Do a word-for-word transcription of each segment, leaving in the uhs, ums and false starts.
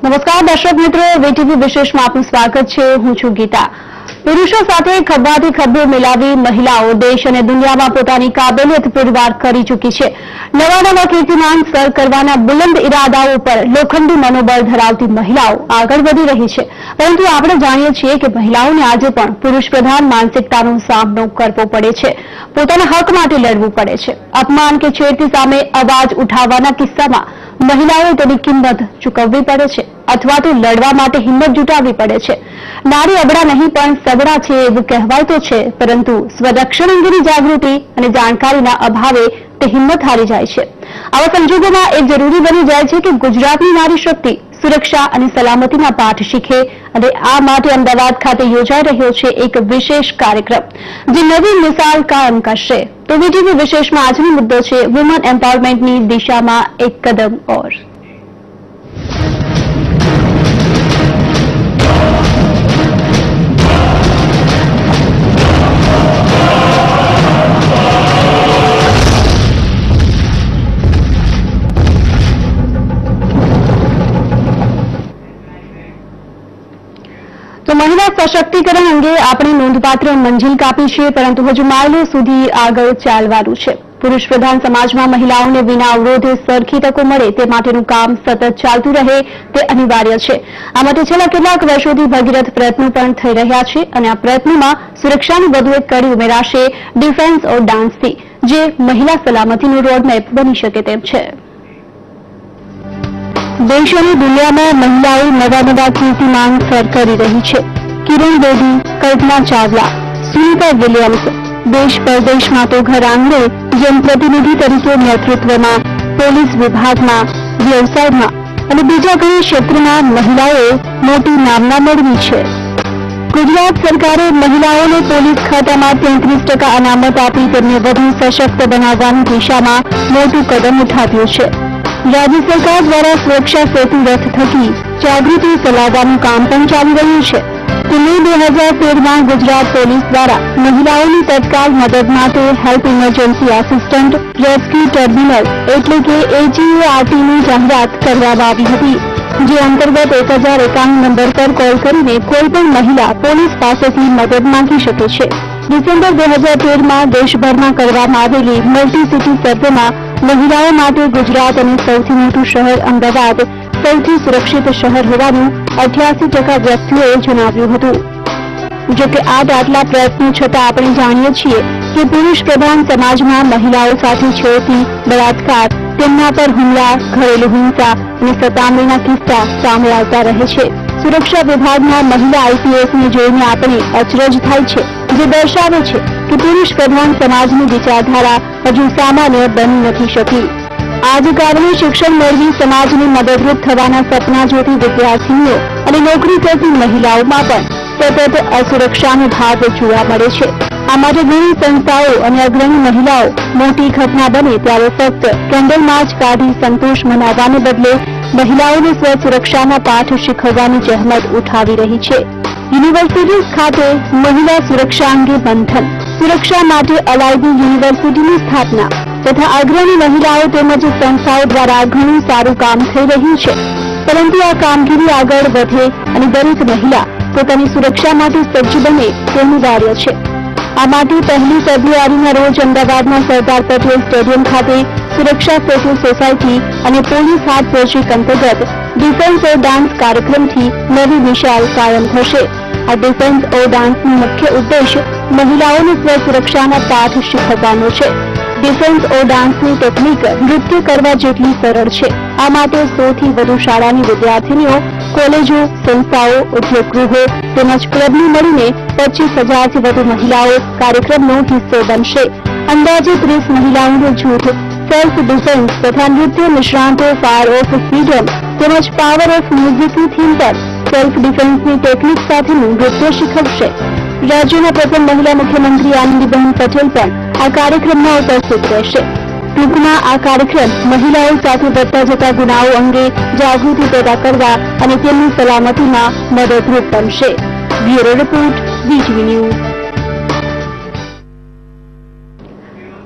નમસ્કાર દર્શક મિત્રો, વીટીવી વિશેષમાં આપનું સ્વાગત છે। હું છું ગીતા। પુરુષો સાથે ખભાથી ખભો મિલાવી મહિલાઓ દેશ અને દુનિયામાં પોતાની કાબેલિયત પુરવાર કરી ચૂકી છે। નવા નવા કીર્તિમાન સર કરવાના બુલંદ ઇરાદાઓ પર લોખંડી મનોબળ ધરાવતી મહિલાઓ આગળ વધી રહી છે, પરંતુ આપણે જાણીએ છીએ કે મહિલાઓને આજે પણ પુરુષ પ્રધાન માનસિકતાનો સામનો કરવો પડે છે, પોતાના હક માટે લડવું પડે છે। અપમાન કે છેડતી સામે અવાજ ઉઠાવવાના કિસ્સામાં મહિલાઓએ તેની કિંમત ચૂકવવી પડે છે અથવા તો લડવા માટે હિંમત જુટાવવી પડે છે। નારી અબળા નહીં પણ સબળા છે એવું કહેવાય છે, પરંતુ સ્વરક્ષણ અંગેની જાગૃતિ અને જાણકારીના અભાવે તે હિંમત હારી જાય છે। આવા સંજોગોમાં એ જરૂરી બની જાય છે કે ગુજરાતની નારી શક્તિ સુરક્ષા અને સલામતીના પાઠ શીખે, અને આ માટે અમદાવાદ ખાતે યોજાઈ રહ્યો છે એક વિશેષ કાર્યક્રમ, જે નવી મિસાલ કાયમ કરશે। તો વીટીવી વિશેષમાં આજનો મુદ્દો છે વુમન એમ્પાવરમેન્ટની દિશામાં એક કદમ ઓર। તો મહિલા સશક્તિકરણ અંગે આપણે નોંધપાત્ર મંજિલ કાપી છે, પરંતુ હજુ માઇલો સુધી આગળ ચાલવાનું છે। પુરુષ પ્રધાન સમાજમાં મહિલાઓને વિના અવરોધે સરખી તકો મળે તે માટેનું કામ સતત ચાલતું રહે તે અનિવાર્ય છે। આ માટે છેલ્લા કેટલાક વર્ષોથી ભગીરથ પ્રયત્નો પણ થઈ રહ્યા છે, અને આ પ્રયત્નોમાં સુરક્ષાની વધુ એક કડી ઉમેરાશે ડિફેન્સ ઓર ડાન્સથી, જે મહિલા સલામતીનો રોડમેપ બની શકે તેમ છે। દેશ અને દુનિયામાં મહિલાઓ નવા નવા કીર્તિમાન સર કરી રહી છે। કિરણ બેદી, કલ્પના ચાવલા, સુનીતા વિલિયમ્સ દેશ પરદેશમાં તો ઘર આંગણે જનપ્રતિનિધિ તરીકે નેતૃત્વમાં, પોલીસ વિભાગમાં, વ્યવસાયમાં અને બીજા ઘણા ક્ષેત્રમાં મહિલાઓએ મોટી નામના મેળવી છે। ગુજરાત સરકારે મહિલાઓને પોલીસ ખાતામાં તેત્રીસ ટકા અનામત આપી તેમને વધુ સશક્ત બનાવવાની દિશામાં મોટું કદમ ઉઠાવ્યું છે। રાજ્ય સરકાર દ્વારા સુરક્ષા સેતુ રથ થકી જાગૃતિ ફેલાવવાનું કામ પણ ચાલી રહ્યું છે। મે બે હજાર તેરમાં ગુજરાત પોલીસ દ્વારા મહિલાઓની તત્કાલ મદદ માટે help emergency assistant rescue terminal એટલે કે એજીએઆરટીની જાહેરાત કરવામાં આવી હતી, જે અંતર્ગત એક હજાર એકાણું નંબર પર કોલ કરીને કોઈપણ મહિલા પોલીસ પાસેથી મદદ માંગી શકે છે। ડિસેમ્બર બે હજાર તેરમાં દેશભરમાં કરવામાં આવેલી મલ્ટી સિટી સર્વેમાં મહિલાઓ માટે ગુજરાત અને સૌથી મોટું શહેર અમદાવાદ સૌથી સુરક્ષિત શહેર હોવાનું અઠ્યાસી ટકા વ્યક્તિઓએ જણાવ્યું હતું। જોકે આ આટલા પ્રયત્નો છતાં આપણે જાણીએ છીએ કે પુરુષ પ્રધાન સમાજમાં મહિલાઓ સાથે છેડતી, બળાત્કાર, તેમના પર હુમલા, ઘરેલું હિંસા અને સતામણીના કિસ્સા સામે આવતા રહે છે। સુરક્ષા વિભાગના મહિલા આઈપીએસને જોઈને આપણે અચરજ થાય છે, જે દર્શાવે છે કે પુરુષ પ્રધાન સમાજની વિચારધારા હજુ સામાન્ય બની નથી શકી। આ જ કારણે શિક્ષણ મેળવી સમાજને મદદરૂપ થવાના સપના જોતી વિદ્યાર્થીઓ અને નોકરી કરતી મહિલાઓમાં પણ સતત અસુરક્ષાનો ભાવ જોવા મળે છે। આ માટે ઘણી સંસ્થાઓ અને અગ્રણી મહિલાઓ મોટી ઘટના બને ત્યારે ફક્ત કેન્ડલ માર્ચ કાઢી સંતોષ મનાવવાને બદલે મહિલાઓને સ્વ સુરક્ષાના પાઠ શીખવવાની જહેમત ઉઠાવી રહી છે। યુનિવર્સિટી ખાતે મહિલા સુરક્ષા અંગે મંથન, સુરક્ષા માટે અલાયદી યુનિવર્સિટીની સ્થાપના તથા અગ્રણી મહિલાઓ તેમજ સંસ્થાઓ દ્વારા ઘણું સારું કામ થઈ રહ્યું છે, પરંતુ આ કામગીરી આગળ વધે અને દરેક મહિલા પોતાની સુરક્ષા માટે સજ્જ બને તે અનિવાર્ય છે। આ માટે પહેલી ફેબ્રુઆરીના રોજ અમદાવાદના સરદાર પટેલ સ્ટેડિયમ ખાતે સુરક્ષા સેતુ સોસાયટી અને પોલીસ હાટ પ્રોજેક્ટ અંતર્ગત ડિફેન્સ ઓર ડાન્સ કાર્યક્રમથી નવી મિસાલ કાયમ થશે। આ ડિફેન્સ ઓર ડાન્સનો મુખ્ય ઉદ્દેશ મહિલાઓને સ્વ સુરક્ષાના પાઠ શીખવવાનો છે। ડિફેન્સ ઓર ડાન્સની ટેકનિક નૃત્ય કરવા જેટલી સરળ છે। આ માટે સોથી વધુ શાળાની વિદ્યાર્થીનીઓ, કોલેજો, સંસ્થાઓ, ઉદ્યોગગૃહો તેમજ ક્લબની મળીને પચીસ હજારથી વધુ મહિલાઓ કાર્યક્રમનો હિસ્સો બનશે। અંદાજે ત્રીસ મહિલાઓનું જૂથ સેલ્ફ ડિફેન્સ તથા નૃત્ય નિષ્ણાંતો ફાયર ઓફ ફ્રીડમ તેમજ પાવર ઓફ મ્યુઝિકની થીમ પર સેલ્ફ ડિફેન્સની ટેકનિક સાથેનું નૃત્ય શીખવશે। રાજ્યના પ્રથમ મહિલા મુખ્યમંત્રી આનંદીબેન પટેલ પણ આ કાર્યક્રમમાં ઉપસ્થિત રહેશે। ટૂંકમાં આ કાર્યક્રમ મહિલાઓ સાથે વધતા જતા ગુનાઓ અંગે જાગૃતિ પેદા કરવા અને તેમની સલામતીમાં મદદરૂપ બનશે। Bureau report, VTV news.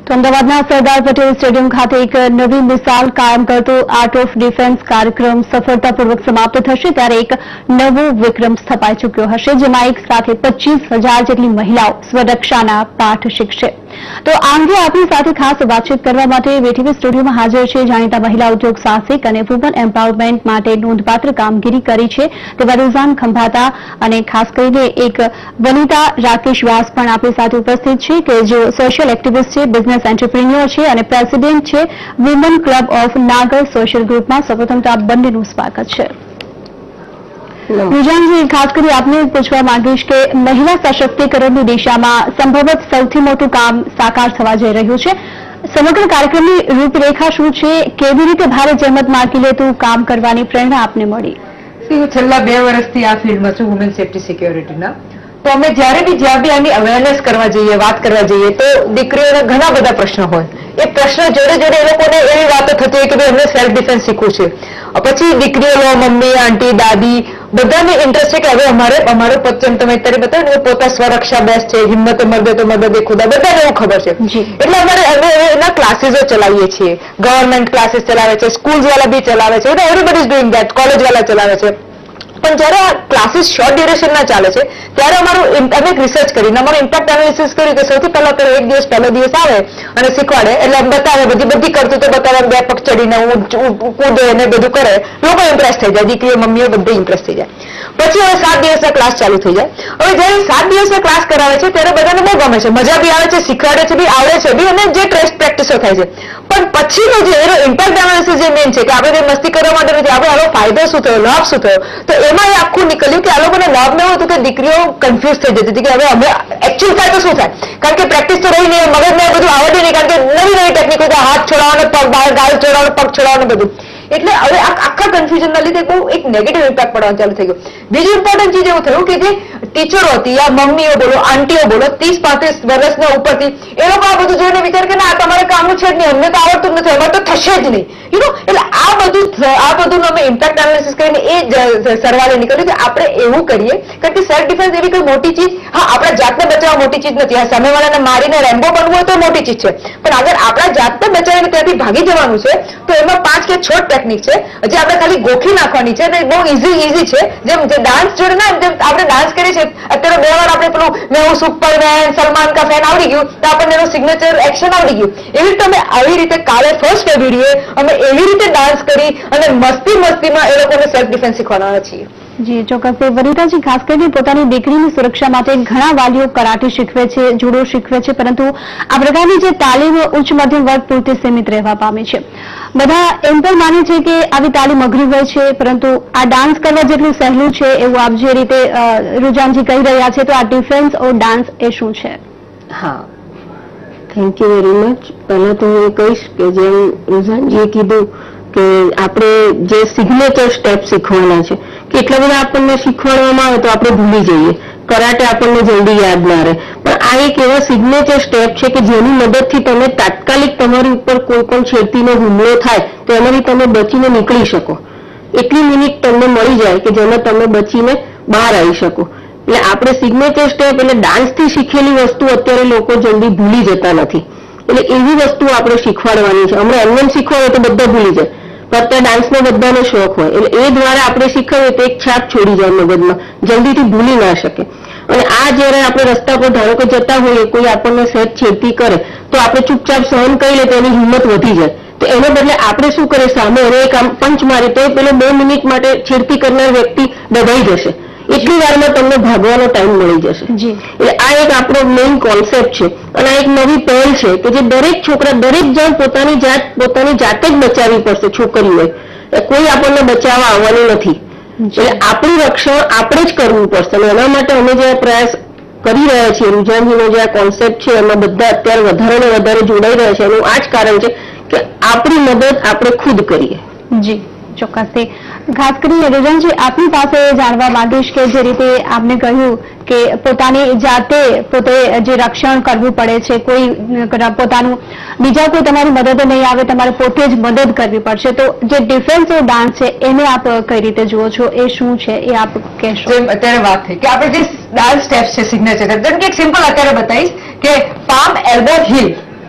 તો અમદાવાદના સરદાર પટેલ સ્ટેડિયમ ખાતે એક નવી મિસાલ કાયમ કરતો આર્ટ ઓફ ડિફેન્સ કાર્યક્રમ સફળતાપૂર્વક સમાપ્ત થશે ત્યારે એક નવો વિક્રમ સ્થપાઈ ચૂક્યો હશે જેમાં એક સાથે પચીસ હજાર જેટલી મહિલાઓ સ્વરક્ષાના પાઠ શીખશે તો આ અંગે આપણી સાથે ખાસ વાતચીત કરવા માટે વીટીવી સ્ટુડિયોમાં હાજર છે જાણીતા મહિલા ઉદ્યોગ સાહસિક અને વુમન એમ્પાવરમેન્ટ માટે નોંધપાત્ર કામગીરી કરી છે તેવા રૂઝાન ખંભાતા અને ખાસ કરીને એક વનિતા રાકેશ વ્યાસ પણ આપણી સાથે ઉપસ્થિત છે કે જેઓ સોશિયલ એક્ટિવિસ્ટ છે બિઝનેસ એન્ટરપ્રિન્યોર છે અને પ્રેસિડેન્ટ છે women club of Nagar social ગ્રુપમાં સૌપ્રથમ તો આ બંનેનું સ્વાગત છે રૂઝાનજી ખાસ કરી આપને પૂછવા માંગીશ કે મહિલા સશક્તિકરણની દિશામાં સંભવત સૌથી મોટું કામ સાકાર થવા જઈ રહ્યું છે સમગ્ર કાર્યક્રમની રૂપરેખા શું છે કેવી રીતે ભારે જહેમત માર્કી લેતું કામ કરવાની પ્રેરણા આપને મળી હું છેલ્લા બે વર્ષથી આ ફિલ્ડમાં છું વુમેન સેફ્ટી સિક્યોરિટીના તો અમે જ્યારે બી જ્યાં બી આની અવેરનેસ કરવા જઈએ વાત કરવા જઈએ તો દીકરીઓને ઘણા બધા પ્રશ્નો હોય એ પ્રશ્ન જોડે જોડે એ લોકોને એવી વાતો થતી હોય કે ભાઈ અમને સેલ્ફ ડિફેન્સ શીખવું છે પછી દીકરીઓ લો મમ્મી આંટી દાદી બધાને ઇન્ટરેસ્ટ છે કે હવે અમારે અમારો પચન તમે અત્યારે બતાવ્યું ને પોતા સ્વરક્ષા બેસ્ટ છે હિંમત મર્દે તો મદદ ખુદા બધાને એવું ખબર છે એટલે અમારે અમે એના ક્લાસીસો ચલાવીએ છીએ ગવર્મેન્ટ ક્લાસીસ ચલાવે છે સ્કૂલ્સ વાળા બી ચલાવે છે everybody is doing that college વાળા ચલાવે છે પણ જ્યારે આ ક્લાસીસ શોર્ટ ડ્યુરેશનના ચાલે છે ત્યારે અમારું અમે રિસર્ચ કરીને અમારું ઇમ્પેક્ટ એનાલિસિસ કર્યું કે સૌથી પહેલા તો એક દિવસ પહેલો દિવસ આવે અને શીખવાડે એટલે બતાવે બધી બધી કરતું તો બતાવે બે પગ ચડીને કૂદે ને બધું કરે લોકો ઇમ્પ્રેસ થઈ જાય દીકરીઓ મમ્મીઓ બધે ઇમ્પ્રેસ થઈ જાય પછી હવે સાત દિવસના ક્લાસ ચાલુ થઈ જાય હવે જ્યારે સાત દિવસના ક્લાસ કરાવે છે ત્યારે બધાને બહુ ગમે છે મજા બી આવે છે શીખવાડે છે બી આવડે છે બી અને જે ટેસ્ટ પ્રેક્ટિસો થાય છે પણ પછીનો જે એનો ઇમ્પેક્ટ એનાલિસિસ જે મેઇન છે કે આપણે જે મસ્તી કરવા માટે નથી આપણે આનો ફાયદો શું થયો લાભ શું થયો તો એમાં એ આખું નીકળ્યું કે આ લોકોને લાભ ન હતું કે દીકરીઓ કન્ફ્યુઝ થઈ જતી હતી કે હવે અમે એકચ્યુઅલ થાય તો શું થાય કારણ કે પ્રેક્ટિસ તો રહી નહીં મગજને બધું આવડે નહીં કારણ કે નવી નવી ટેકનિકો કે હાથ છોડાવવાનો પગ બહાર ગાલ છોડાવવાનો પગ છોડાવવાનું બધું એટલે હવે આખા કન્ફ્યુઝનના લીધે બહુ એક નેગેટિવ ઇમ્પેક્ટ પડવાનું ચાલુ થઈ ગયું બીજું ઇમ્પોર્ટન્ટ ચીજ એવું થયું કે જે ટીચરો હતી યા મમ્મીઓ બોલો આંટીઓ બોલો ત્રીસ પાંત્રીસ વર્ષના ઉપરથી એ લોકો આ બધું જોઈને વિચાર કે ના તમારે કામનું છે જ નહીં અમને તો આવડતું નથી અમારે તો થશે જ નહીં યુ નો એટલે આ બધું આ બધું અમે ઇમ્પેક્ટ એનાલિસિસ કરીને એ સરવાળે નીકળ્યું કે આપણે એવું કરીએ કારણ કે સેલ્ફ ડિફેન્સ એવી કોઈ મોટી ચીજ હા આપણા જાતને બચાવવા મોટી ચીજ નથી આ સામેવાળાને મારીને રેમ્બો બનવું હોય તો મોટી ચીજ છે પણ અગર આપણા જાતને બચાવીને ત્યાંથી ભાગી જવાનું છે તો એમાં પાંચ કે છ ટેકનિક છે જે આપણે ખાલી ગોખી નાખવાની છે અને બહુ ઈઝી ઈઝી છે જેમ જે ડાન્સ જોડે ના જેમ આપણે ડાન્સ કરીએ છીએ અત્યારે બે વાર આપણે પેલું મેં હું સુપરમેન સલમાન કા ફેન આવડી ગયું તો આપણને એનું સિગ્નેચર એક્શન આવડી ગયું એવી રીતે અમે આવી રીતે કાલે ફર્સ્ટ ફેબ્રુઆરીએ અમે એવી રીતે ડાન્સ કરી અને મસ્તી મસ્તીમાં એ લોકોને સેલ્ફ ડિફેન્સ શીખવાડવાના છીએ જી ચોક્કસ વનિતાજી ખાસ કરીને પોતાની દીકરીની સુરક્ષા માટે ઘણા વાલીઓ કરાટે શીખવે છે જુડો શીખવે છે પરંતુ આ પ્રકારની જે તાલીમ ઉચ્ચ મધ્યમ વર્ગ પૂરતી સીમિત રહેવા પામી છે બધા એમ પણ માને છે કે આવી તાલીમ અઘરી હોય છે પરંતુ આ ડાન્સ કરવા જેટલું સહેલું છે એવું આપ જે રીતે રૂઝાનજી કહી રહ્યા છે તો આ ડિફેન્સ ઓર ડાન્સ એ શું છે હા થેન્ક યુ વેરી મચ પહેલા તો હું કહીશ કે જેમ રૂઝાનજીએ કીધું કે આપણે જે સિગ્નેચર સ્ટેપ શીખવાના છે કે એટલા બધા આપણને શીખવાડવામાં આવે તો આપણે ભૂલી જઈએ કરાટે આપણને જલ્દી યાદ ના રહે પણ આ એક એવા સિગ્નેચર સ્ટેપ છે કે જેની મદદથી તમે તાત્કાલિક તમારી ઉપર કોઈ પણ છેડતીનો હુમલો થાય તો એમાંથી તમે બચીને નીકળી શકો એટલી મિનિટ તમને મળી જાય કે જેમાં તમે બચીને બહાર આવી શકો એટલે આપણે સિગ્નેચર સ્ટેપ એટલે ડાન્સથી શીખેલી વસ્તુ અત્યારે લોકો જલ્દી ભૂલી જતા નથી એટલે એવી વસ્તુ આપણે શીખવાડવાની છે હમણાં એમને શીખવાડે તો બધા ભૂલી જાય પણ અત્યારે ડાન્સનો બધાનો શોખ હોય એટલે એ દ્વારા આપણે શીખવીએ તો એક છાપ છોડી જાય મગજમાં જલ્દીથી ભૂલી ના શકે અને આ જ્યારે આપણે રસ્તા પર ધારો કે જતા હોઈએ કોઈ આપણને સહેજ છેડતી કરે તો આપણે ચૂપચાપ સહન કરી લે તો એની હિંમત વધી જાય તો એને બદલે આપણે શું કરીએ સામે એને એક આમ પંચ મારી તો પેલો બે મિનિટ માટે છેડતી કરનાર વ્યક્તિ દબાઈ જશે એટલી વારમાં તમને ભાગવાનો ટાઈમ મળી જશે એટલે આ એક આપણો મેઇન કોન્સેપ્ટ છે અને આ એક નવી પહેલ છે કે જે દરેક છોકરા દરેક જણ પોતાની જાત પોતાની જાતે જ બચાવવી પડશે છોકરીઓએ કોઈ આપણને બચાવવા આવવાનું નથી એટલે આપણું રક્ષણ આપણે જ કરવું પડશે અને એના માટે અમે જે પ્રયાસ કરી રહ્યા છીએ રૂઝાનજીનો જે આ કોન્સેપ્ટ છે એમાં બધા અત્યારે વધારે ને વધારે જોડાઈ રહ્યા છે એનું આ જ કારણ છે કે આપણી મદદ આપણે ખુદ કરીએ જી ચોક્કસથી ખાસ કરીને રૂઝાનજી આપની પાસે જાણવા માંગીશ કે જે રીતે આપને કહ્યું કે પોતાની જાતે પોતે જે રક્ષણ કરવું પડે છે કોઈ પોતાનું બીજા કોઈ તમારી મદદ નહીં આવે તમારે પોતે જ મદદ કરવી પડશે તો જે ડિફેન્સ ડાન્સ છે એને આપ કઈ રીતે જુઓ છો એ શું છે એ આપ કહેશો જેમ અત્યારે વાત થઈ કે આપણે જે ડાન્સ સ્ટેપ્સ છે સિગ્નેચર જેમ કે એક સિમ્પલ અત્યારે બતાવીશ કે palm elbow heel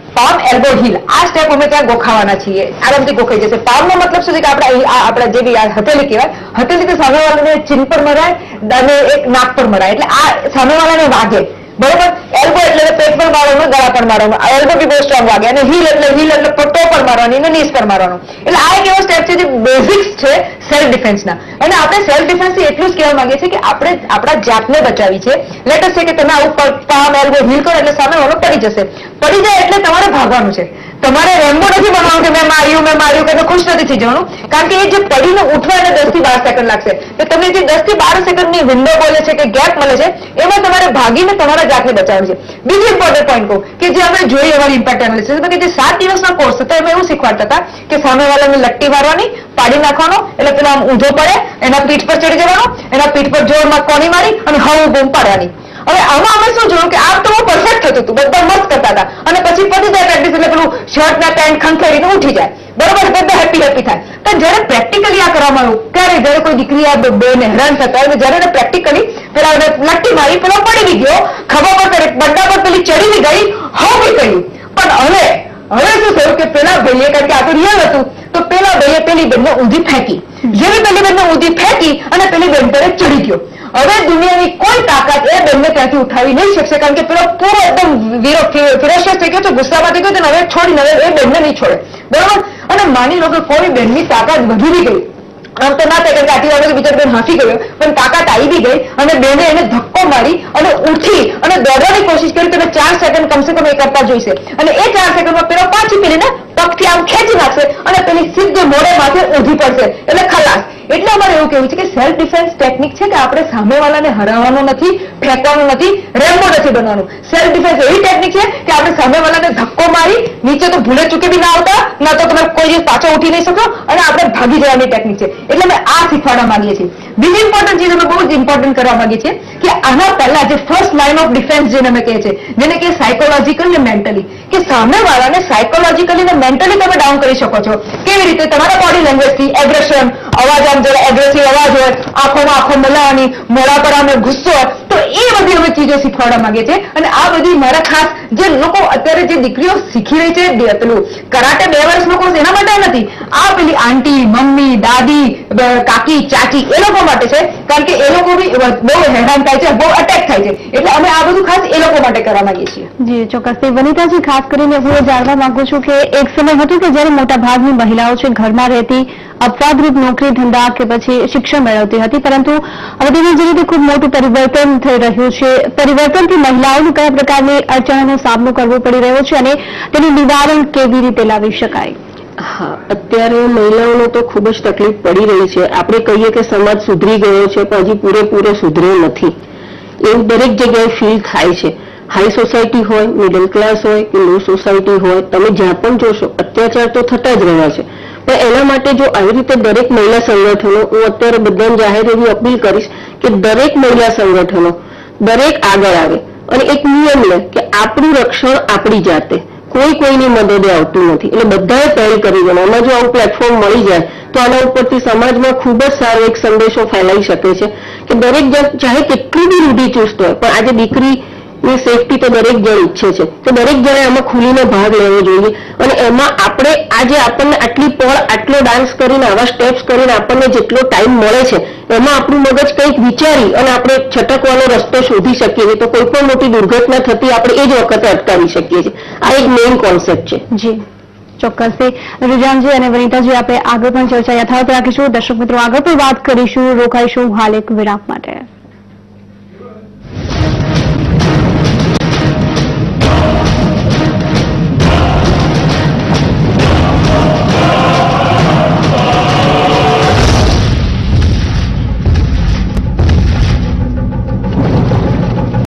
palm elbow heel આ સ્ટેપ અમે ત્યાં ગોખાવાના છીએ. આરામથી ગોખાઈ જશે. પામનો મતલબ શું છે કે આપણે આપણા જે બી હથેલી કહેવાય, હથેલી તો સામેવાળાને ચીન પર મરાય અને એક નાક પર મરાય, એટલે આ સામેવાળાને વાગે. બરોબર. એલ્બો એટલે પેટ પર મારવાનું, ગળા પર મારવાનું. એલ્બો બી બહુ સ્ટ્રોંગ વાગે. અને હીલ એટલે હીલ એટલે પટ્ટો પર મારવાની અને નીસ પર મારવાનું. એટલે આ એક એવો સ્ટેપ છે જે બેઝિક્સ છે સેલ્ફ ડિફેન્સના. અને આપણે સેલ્ફ ડિફેન્સ થી એટલું જ કહેવા માંગીએ છીએ કે આપણે આપણા જાતને બચાવી છે. લેટ અસ સે કે તમે આવું પામ એલ્બો હીલ કરો એટલે સામેવાળો પડી જશે. પડી જાય એટલે તમારે ભાગવાનું છે. તમારે રેમ્બો નથી બનવાનું કે મેં માર્યું મેં માર્યું કે ખુશ નથી થઈ જવાનું. કારણ કે એ જે પડીને ઉઠવા એને દસ થી બાર સેકન્ડ લાગશે. તો તમને જે દસ થી બાર સેકન્ડની વિન્ડો બોલે છે કે ગેપ મળે છે, એમાં તમારે ભાગીને તમારા જાતને બચાવવાનું છે. બીજું ઇમ્પોર્ટન્ટ પોઈન્ટ કહું કે જે આપણે જોઈએ અમારી ઇમ્પેક્ટ એનાલિસિસ કે જે સાત દિવસના કોર્સ હતા એમાં એવું શીખવાડતા હતા કે સામેવાળાને લટ્ટી મારવાની, પાડી નાખવાનો, એટલે પેલા આમ ઊંધો પડે, એના પીઠ પર ચડી જવાનો, એના પીઠ પર જોરમાં કોણી મારી અને હવું બૂમ પાડવાની. હવે આમાં અમે શું જોયું કે આ તો પરફેક્ટ થતું હતું, બધા મસ્ત કરતા હતા. અને પછી પતી જાય પ્રેક્ટિસ એટલે પેલું શર્ટ ના પેન્ટ ખંખેરીને ઉઠી જાય. બરોબર. બધા હેપી હેપી થાય. પણ જયારે પ્રેક્ટિકલી આ કરવામાં આવ્યું, ત્યારે જયારે કોઈ દીકરી આ બેને હેરાન થતા હોય, જયારે પ્રેક્ટિકલી પેલા લટ્ટી મારી, પેલો પડી બી ગયો, ખભા પર બંડા પર પેલી ચડી બી ગઈ, હો બી ગયું. પણ હવે હવે શું થયું કે પેલા ભાઈએ, કારણ કે આ તો રિયલ હતું, તો પેલા ભાઈએ પેલી બેનને ઊંધી ફેંકી. જેવી પેલી બેનને ઊંધી ફેંકી અને પેલી બેન પર ચડી ગયો. હવે દુનિયાની કોઈ તાકાત એ બેનને ત્યાંથી ઉઠાવી નહીં શકશે, કારણ કે પેલો પૂરો એકદમ વીરો ફિરોશિયસ થઈ ગયો છે, ગુસ્સામાં થઈ ગયો છે, હવે છોડીને હવે એ બેનને નહીં છોડે. બરોબર. અને માની લો કે કોઈ બેનની તાકાત વધી બી ગઈ, આમ તો ના થાય કારણ કે આટલી વાર બિચારો બેન હાંસી ગયો, પણ તાકાત આવી બી ગઈ અને બેને એને ધક્કો મારી અને ઉઠી અને દોડવાની કોશિશ કરી. તમે ચાર સેકન્ડ કમસે કમ એ કરતા જોઈશે. અને એ ચાર સેકન્ડમાં પેલો પાછી પેલીને પગથી આમ ખેંચી નાખશે અને પેલી સીધું મોડે માથે ઊંધી પડશે, એટલે ખલાસ. એટલે અમારે એવું કેવું છે કે સેલ્ફ ડિફેન્સ ટેકનિક છે કે આપણે સામેવાળાને હરાવવાનું નથી, ફેંકવાનું નથી, રેમ્બો નથી બનવાનું. સેલ્ફ ડિફેન્સ એવી ટેકનિક છે કે આપણે સામેવાળાને ધક્કો મારી નીચે તો ભૂલે ચૂકે બી ના આવતા, ના તો તમે કોઈ દિવસ પાછો ઉઠી નહીં શકો, અને આપણે ભાગી જવાની ટેકનિક છે. એટલે અમે આ શીખવાડવા માંગીએ છીએ. બીજી ઇમ્પોર્ટન્ટ ચીજ અમે બહુ જ ઇમ્પોર્ટન્ટ કરવા માંગીએ છીએ કે આના પહેલા જે ફર્સ્ટ લાઇન ઓફ ડિફેન્સ જેને અમે કહીએ છીએ, જેને કે સાયકોલોજીકલ ને મેન્ટલી, કે સામેવાળાને સાયકોલોજીકલી ને મેન્ટલી તમે ડાઉન કરી શકો છો. કેવી રીતે? તમારા બોડી લેંગ્વેજથી, એગ્રેશન, અવાજ આમ જરા એગ્રેસિવ અવાજ હોય, આંખોમાં આંખો મલાવાની, મોડા પર આમે ગુસ્સો હોય, તો એ બધી અમે ચીજો શીખવાડવા માંગીએ છીએ. અને આ બધી મારા ખાસ જે લોકો અત્યારે જે દીકરીઓ શીખી રહી છે, પેલું કરાટે બે વર્ષનો કોર્સ એના માટે નથી, આ પેલી આંટી, મમ્મી, દાદી, કાકી, ચાચી એ લોકો માટે છે. કારણ કે એ લોકો બી બહુ હેરાન થાય છે, બહુ અટેક થાય છે. એટલે અમે આ બધું ખાસ એ લોકો માટે કરવા માંગીએ છીએ. જી ચોક્કસથી. વનિતાજી, ખાસ કરીને હું જાણવા માંગુ છું કે એક સમય હતું કે જ્યારે મોટા ભાગની મહિલાઓ છે ઘરમાં રહેતી, અપવાદરૂપ નોકરી ધંધા કે પછી શિક્ષણ મેળવતી હતી, પરંતુ હવે તેની જે રીતે ખૂબ મોટું પરિવર્તન થઈ રહ્યું છે. પરિવર્તનથી મહિલાઓને કયા પ્રકારની અડચણોનો સામનો કરવો પડી રહ્યો છે અને તેનું નિવારણ કેવી રીતે લાવી શકાય? હા, અત્યારે મહિલાઓને તો ખૂબ જ તકલીફ પડી રહી છે. આપણે કહીએ કે સમાજ સુધરી ગયો છે, પણ હજી પૂરેપૂરો સુધર્યો નથી, એવું દરેક જગ્યાએ ફીલ થાય છે. હાઈ સોસાયટી હોય, મિડલ ક્લાસ હોય કે લો સોસાયટી હોય, તમે જ્યાં પણ જોશો અત્યાચાર તો થતા જ રહ્યા છે. પણ એના માટે જો આવી રીતે દરેક મહિલા સંગઠનો, હું અત્યારે બધાને જાહેર એવી અપીલ કરીશ કે દરેક મહિલા સંગઠનો દરેક આગળ આવે અને એક નિયમ લે કે આપણું રક્ષણ આપણી જાતે, કોઈ કોઈની મદદે આવતું નથી. એટલે બધાએ પહેલ કરી દેવાનું. આમાં જો આવું પ્લેટફોર્મ મળી જાય તો આના ઉપરથી સમાજમાં ખૂબ જ સારો એક સંદેશો ફેલાઈ શકે છે કે દરેક જણ ચાહે કેટલી બી રૂઢિચુસ્ત હોય, પણ આજે દીકરી ની સેફટી તો દરેક જણ ઈચ્છે છે. તો દરેક જણે આમાં ખુલીને ભાગ લેવો જોઈએ. અને એમાં આપણે આજે આપણને આટલી પળ, આટલો ડાન્સ કરીને, આવા સ્ટેપ્સ કરીને આપણને જેટલો ટાઈમ મળે છે, એમાં આપણું મગજ કંઈક વિચારી અને આપણે છટકવાનો રસ્તો શોધી શકીએ છીએ, તો કોઈ પણ મોટી દુર્ઘટના થતી આપણે એ જ વખતે અટકાવી શકીએ છીએ. આ એક મેઇન કોન્સેપ્ટ છે. જી ચોક્કસથી. રુજાનજી અને વનિતાજી, આપણે આગળ પણ ચર્ચા યથાવત રાખીશું. દર્શક મિત્રો, આગળ પણ વાત કરીશું. રોકાઈશું હાલ એક વિરામ માટે.